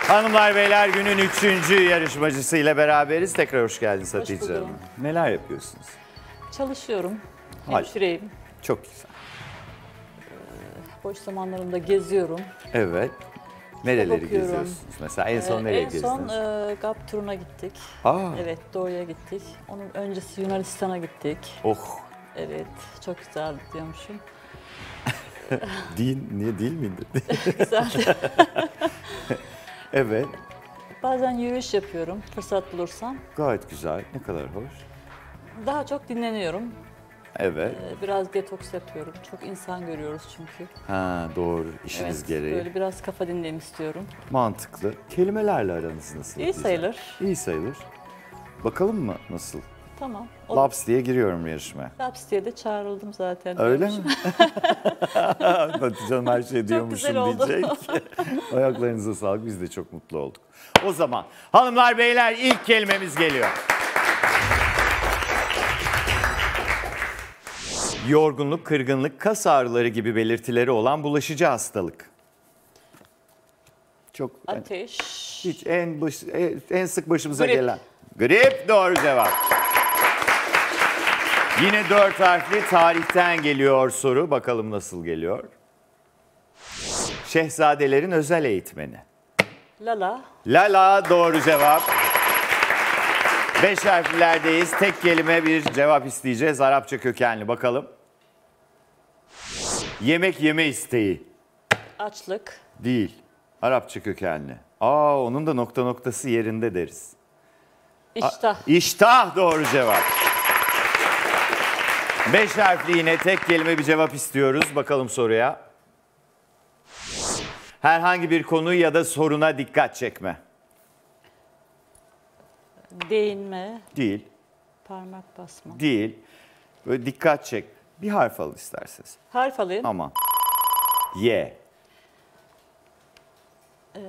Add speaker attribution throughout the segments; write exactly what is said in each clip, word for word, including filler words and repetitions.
Speaker 1: Hanımlar beyler, günün üçüncü yarışmacısıyla beraberiz. Tekrar hoş geldiniz Hatice Hanım. Neler yapıyorsunuz?
Speaker 2: Çalışıyorum.
Speaker 1: Hayır.
Speaker 2: Hemşireyim.
Speaker 1: Çok güzel.
Speaker 2: Boş zamanlarımda geziyorum.
Speaker 1: Evet. Nereleri
Speaker 2: okuyorum.
Speaker 1: geziyorsunuz? Mesela en son
Speaker 2: Ee,
Speaker 1: nereye
Speaker 2: en
Speaker 1: gezdiniz?
Speaker 2: son e, GAP turuna gittik.
Speaker 1: Aa.
Speaker 2: Evet, Doğu'ya gittik. Onun öncesi Yunanistan'a gittik.
Speaker 1: Oh.
Speaker 2: Evet, çok güzel diyormuşum.
Speaker 1: Değil, niye değil miydi?
Speaker 2: Güzeldi.
Speaker 1: Evet.
Speaker 2: Bazen yürüyüş yapıyorum, fırsat bulursam.
Speaker 1: Gayet güzel. Ne kadar hoş.
Speaker 2: Daha çok dinleniyorum.
Speaker 1: Evet.
Speaker 2: Ee, biraz detoks yapıyorum. Çok insan görüyoruz çünkü.
Speaker 1: Ha, doğru. İşiniz
Speaker 2: Evet,
Speaker 1: gereği.
Speaker 2: böyle biraz kafa dinleyeyim istiyorum.
Speaker 1: Mantıklı. Kelimelerle aranız nasıl?
Speaker 2: İyi
Speaker 1: Hatice?
Speaker 2: sayılır.
Speaker 1: İyi sayılır. Bakalım mı nasıl?
Speaker 2: Tamam. O
Speaker 1: Laps diye giriyorum yarışmaya.
Speaker 2: Laps diye de çağrıldım zaten.
Speaker 1: Öyle mi? Hatice Hanım her şey diyormuşum
Speaker 2: oldu.
Speaker 1: diyecek. Ayaklarınıza sağlık. Biz de çok mutlu olduk. O zaman hanımlar beyler, ilk kelimemiz geliyor. Yorgunluk, kırgınlık, kas ağrıları gibi belirtileri olan bulaşıcı hastalık. Çok
Speaker 2: Ateş.
Speaker 1: hiç en baş, en sık başımıza
Speaker 2: Grip.
Speaker 1: gelen. Grip doğru cevap. Yine dört harfli tarihten geliyor soru. Bakalım nasıl geliyor. Şehzadelerin özel eğitmeni.
Speaker 2: Lala.
Speaker 1: Lala doğru cevap. Beş harflerdeyiz. Tek kelime bir cevap isteyeceğiz. Arapça kökenli. Bakalım. Yemek yeme isteği.
Speaker 2: Açlık.
Speaker 1: Değil. Arapça kökenli. Aa, onun da nokta noktası yerinde deriz.
Speaker 2: İştah.
Speaker 1: İştah doğru cevap. Beş harfli yine tek kelime bir cevap istiyoruz. Bakalım soruya. Herhangi bir konu ya da soruna dikkat çekme.
Speaker 2: Değinme.
Speaker 1: Değil.
Speaker 2: Parmak basma.
Speaker 1: Değil. Böyle dikkat çek. Bir harf al isterseniz.
Speaker 2: Harf alayım.
Speaker 1: Aman. Y.
Speaker 2: Ee,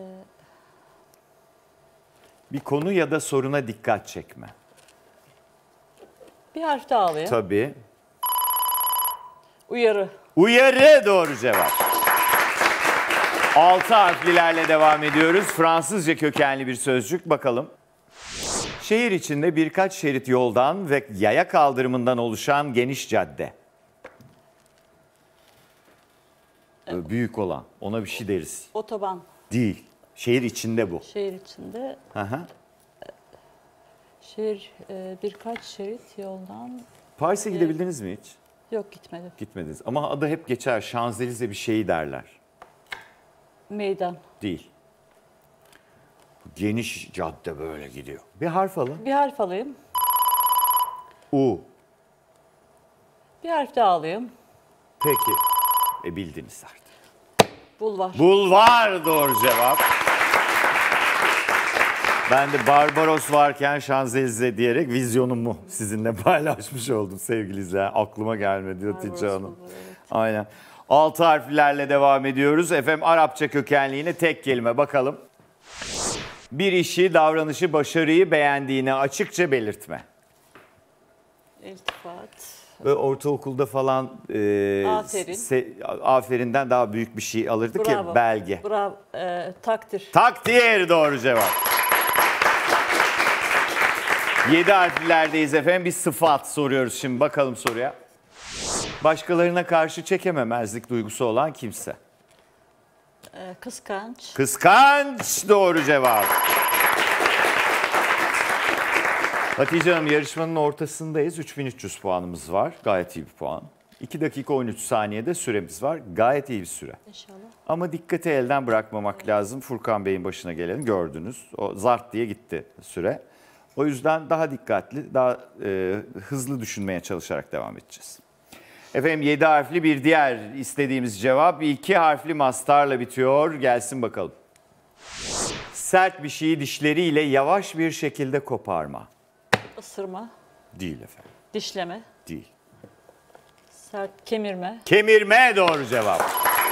Speaker 1: Bir konu ya da soruna dikkat çekme.
Speaker 2: bir harf daha alayım.
Speaker 1: Tabii.
Speaker 2: Uyarı.
Speaker 1: Uyarı doğru cevap. Altı harflilerle devam ediyoruz. Fransızca kökenli bir sözcük. Bakalım. Şehir içinde birkaç şerit yoldan ve yaya kaldırımından oluşan geniş cadde. Böyle büyük olan. Ona bir şey deriz.
Speaker 2: Otoban.
Speaker 1: Değil. Şehir içinde bu.
Speaker 2: Şehir içinde.
Speaker 1: Aha.
Speaker 2: Şehir e, birkaç şerit yoldan.
Speaker 1: Paris'e gidebildiniz mi hiç?
Speaker 2: Yok, gitmedim.
Speaker 1: Gitmediniz. Ama adı hep geçer. Şanzelize bir şeyi derler.
Speaker 2: Meydan.
Speaker 1: Değil. Geniş cadde böyle gidiyor. Bir harf alın.
Speaker 2: Bir harf alayım.
Speaker 1: U.
Speaker 2: Bir harf daha alayım.
Speaker 1: Peki. E bildiniz artık.
Speaker 2: Bulvar.
Speaker 1: Bulvar doğru cevap. Ben de Barbaros varken Şanzelize diyerek vizyonumu sizinle paylaşmış oldum sevgili izleyen. Aklıma gelmedi Hatice Hanım.
Speaker 2: Bulvar, evet.
Speaker 1: Aynen. Altı harflerle devam ediyoruz. Efendim Arapça kökenli yine tek kelime bakalım. Bir işi, davranışı, başarıyı beğendiğini açıkça belirtme.
Speaker 2: İltifat.
Speaker 1: Böyle ortaokulda falan e,
Speaker 2: Aferin.
Speaker 1: Se, aferinden daha büyük bir şey alırdık
Speaker 2: Bravo.
Speaker 1: ya, belge.
Speaker 2: Bravo. E, takdir.
Speaker 1: Takdir doğru cevap. Yedi harflerdeyiz efendim. Bir sıfat soruyoruz şimdi. Bakalım soruya. Başkalarına karşı çekememezlik duygusu olan kimse.
Speaker 2: E, kıskanç.
Speaker 1: Kıskanç doğru cevap. Hatice Hanım, yarışmanın ortasındayız. üç bin üç yüz puanımız var. Gayet iyi bir puan. iki dakika on üç saniyede süremiz var. Gayet iyi bir süre.
Speaker 2: İnşallah.
Speaker 1: Ama dikkati elden bırakmamak lazım. Furkan Bey'in başına gelelim gördünüz. O zart diye gitti süre. O yüzden daha dikkatli, daha e, hızlı düşünmeye çalışarak devam edeceğiz. Efendim yedi harfli bir diğer istediğimiz cevap iki harfli mastarla bitiyor. Gelsin bakalım. Sert bir şeyi dişleriyle yavaş bir şekilde koparma.
Speaker 2: Isırma.
Speaker 1: Değil efendim.
Speaker 2: Dişleme.
Speaker 1: Değil.
Speaker 2: Sert kemirme.
Speaker 1: Kemirme doğru cevap.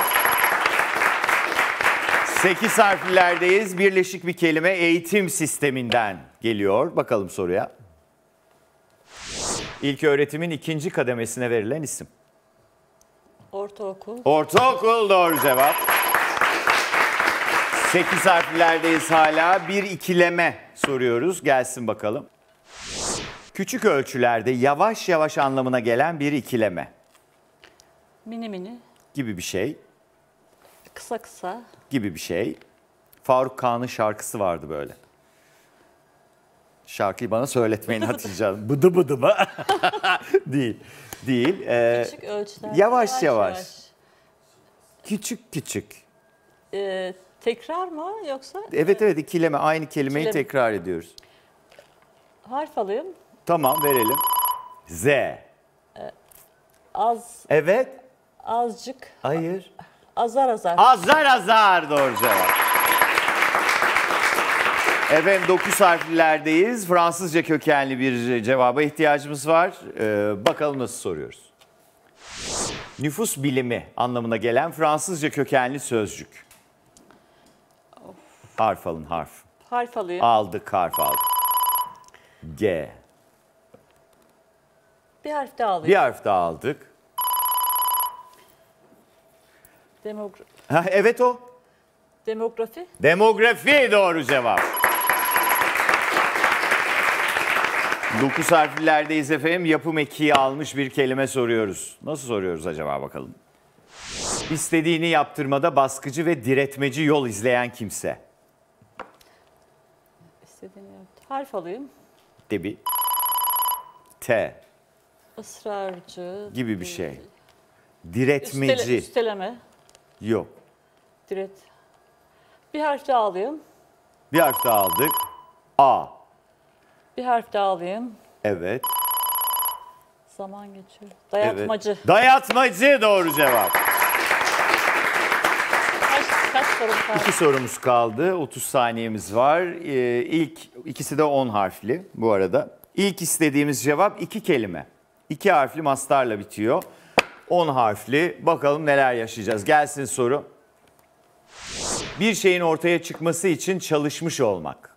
Speaker 1: Sekiz harflerdeyiz. Birleşik bir kelime eğitim sisteminden geliyor. Bakalım soruya. İlköğretimin ikinci kademesine verilen isim.
Speaker 2: Ortaokul.
Speaker 1: Ortaokul doğru cevap. sekiz harflerdeyiz hala. Bir ikileme soruyoruz. Gelsin bakalım. Küçük ölçülerde yavaş yavaş anlamına gelen bir ikileme
Speaker 2: Mini mini,
Speaker 1: gibi bir şey.
Speaker 2: kısa kısa.
Speaker 1: Gibi bir şey. Faruk Kağan'ın şarkısı vardı böyle. Şarkıyı bana söyletmeyin Hatice Hanım. Bıdı bıdı mı? Değil. Değil. Ee,
Speaker 2: Küçük ölçüler.
Speaker 1: yavaş yavaş. Küçük küçük.
Speaker 2: Ee, tekrar mı yoksa?
Speaker 1: Evet evet ikileme. Aynı kelimeyi
Speaker 2: İkileme.
Speaker 1: tekrar ediyoruz.
Speaker 2: Harf alayım.
Speaker 1: Tamam verelim. Z.
Speaker 2: Az,
Speaker 1: Evet.
Speaker 2: azıcık,
Speaker 1: Hayır.
Speaker 2: azar azar.
Speaker 1: Azar azar doğru cevap. Efendim dokuz harflilerdeyiz. Fransızca kökenli bir cevaba ihtiyacımız var. Ee, bakalım nasıl soruyoruz. Nüfus bilimi anlamına gelen Fransızca kökenli sözcük. Harf alın harf.
Speaker 2: Harf alayım.
Speaker 1: Aldık harf aldık. G.
Speaker 2: Bir harf daha alayım.
Speaker 1: Bir harf daha aldık.
Speaker 2: Demogra-
Speaker 1: Ha, evet o.
Speaker 2: demografi.
Speaker 1: Demografi doğru cevap. Dokuz harflilerdeyiz efendim. Yapım ekiği almış bir kelime soruyoruz. Nasıl soruyoruz acaba bakalım? İstediğini yaptırmada baskıcı ve diretmeci yol izleyen kimse.
Speaker 2: İstediğini yaptı. Harf alayım.
Speaker 1: Debi. T
Speaker 2: Israrcı.
Speaker 1: gibi bir şey.
Speaker 2: Üstele,
Speaker 1: Diretmeci.
Speaker 2: üsteleme.
Speaker 1: Yok.
Speaker 2: Diret. Bir harf daha alayım.
Speaker 1: Bir harf daha aldık. A.
Speaker 2: Bir harf daha alayım.
Speaker 1: Evet.
Speaker 2: Zaman geçiyor. Dayatmacı.
Speaker 1: Evet. Dayatmacı doğru cevap.
Speaker 2: Kaç, kaç sorum kaldı?
Speaker 1: İki sorumuz kaldı. otuz saniyemiz var. Ee, ilk ikisi de on harfli bu arada. İlk istediğimiz cevap iki kelime. İki harfli mastarla bitiyor. on harfli. Bakalım neler yaşayacağız. Gelsin soru. Bir şeyin ortaya çıkması için çalışmış olmak.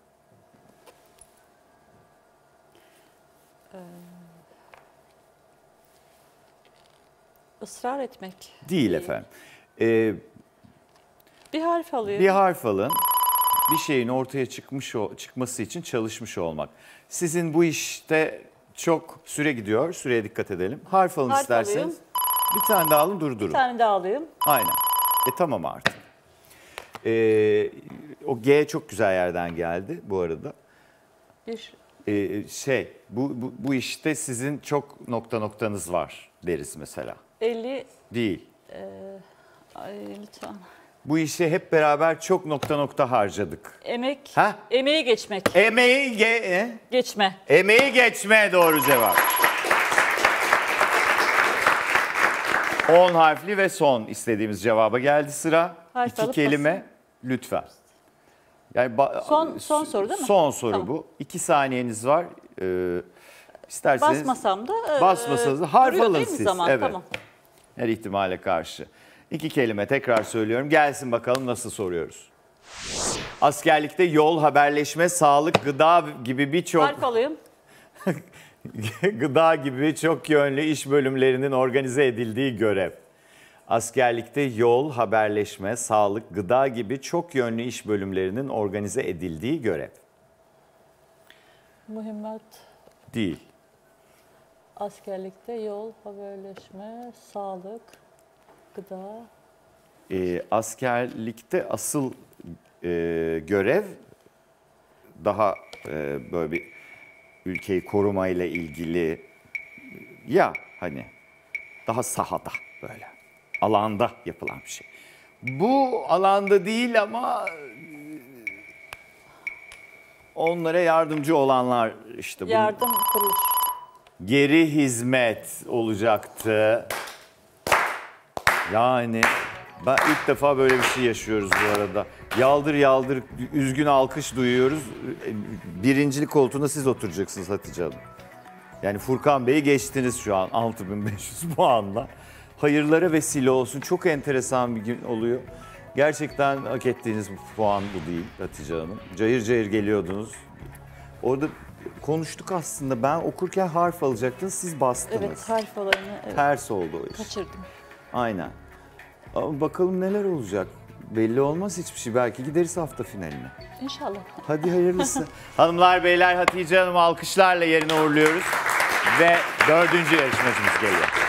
Speaker 2: Israr etmek.
Speaker 1: Değil efendim. Ee,
Speaker 2: Bir harf alayım.
Speaker 1: bir harf alın. Bir şeyin ortaya çıkmış o- çıkması için çalışmış olmak. Sizin bu işte çok süre gidiyor. Süreye dikkat edelim. Harf alın
Speaker 2: Harf
Speaker 1: isterseniz.
Speaker 2: alayım.
Speaker 1: Bir tane daha alın durdurun.
Speaker 2: Bir tane daha alayım.
Speaker 1: Aynen. E tamam artık. Ee, o G çok güzel yerden geldi bu arada.
Speaker 2: Bir
Speaker 1: Ee, şey bu, bu, bu işte sizin çok nokta noktanız var deriz mesela.
Speaker 2: elli.
Speaker 1: Değil.
Speaker 2: Ay lütfen.
Speaker 1: Bu işe hep beraber çok nokta nokta harcadık.
Speaker 2: Emek.
Speaker 1: Ha?
Speaker 2: Emeği geçmek.
Speaker 1: Emeği, ge e?
Speaker 2: Geçme.
Speaker 1: Emeği geçme doğru cevap. on harfli ve son istediğimiz cevaba geldi sıra.
Speaker 2: Harf
Speaker 1: İki
Speaker 2: alıp
Speaker 1: kelime lütfen. Yani ba-
Speaker 2: Son- son soru değil mi?
Speaker 1: Son soru
Speaker 2: Tamam.
Speaker 1: bu. İki saniyeniz var. Ee, isterseniz
Speaker 2: Basmasam da. e,
Speaker 1: basmasanız da harf
Speaker 2: duruyor
Speaker 1: alın
Speaker 2: değil mi
Speaker 1: siz.
Speaker 2: Zaman?
Speaker 1: Evet.
Speaker 2: Tamam.
Speaker 1: Her ihtimale karşı. İki kelime tekrar söylüyorum. Gelsin bakalım nasıl soruyoruz. Askerlikte yol, haberleşme, sağlık, gıda gibi birçok
Speaker 2: Harf alayım.
Speaker 1: gıda gibi çok yönlü iş bölümlerinin organize edildiği görev. Askerlikte yol, haberleşme, sağlık, gıda gibi çok yönlü iş bölümlerinin organize edildiği görev.
Speaker 2: Mühimmat.
Speaker 1: Değil.
Speaker 2: Askerlikte yol, haberleşme, sağlık, gıda.
Speaker 1: Ee, askerlikte asıl e, görev daha e, böyle bir ülkeyi korumayla ilgili ya hani daha sahada böyle alanda yapılan bir şey. Bu alanda değil ama onlara yardımcı olanlar işte bu.
Speaker 2: Yardım kuruluş.
Speaker 1: Geri hizmet olacaktı. Yani ben ilk defa böyle bir şey yaşıyoruz bu arada. Yaldır yaldır üzgün alkış duyuyoruz. Birincilik koltuğuna siz oturacaksınız Hatice Hanım. Yani Furkan Bey'i geçtiniz şu an altı bin beş yüz puanla. Hayırlara vesile olsun. Çok enteresan bir gün oluyor. Gerçekten hak ettiğiniz bu puan bu değil Hatice Hanım. Cayır cayır geliyordunuz. Orada konuştuk aslında. Ben okurken harf alacaktınız, siz bastınız.
Speaker 2: Evet, harf olayını evet,
Speaker 1: Ters oldu o iş.
Speaker 2: kaçırdım.
Speaker 1: Aynen. Ama bakalım neler olacak. Belli olmaz hiçbir şey. Belki gideriz hafta finaline.
Speaker 2: İnşallah.
Speaker 1: Hadi hayırlısı. Hanımlar beyler, Hatice Hanım'ı alkışlarla yerine uğurluyoruz. Ve dördüncü yarışmacımız geliyor.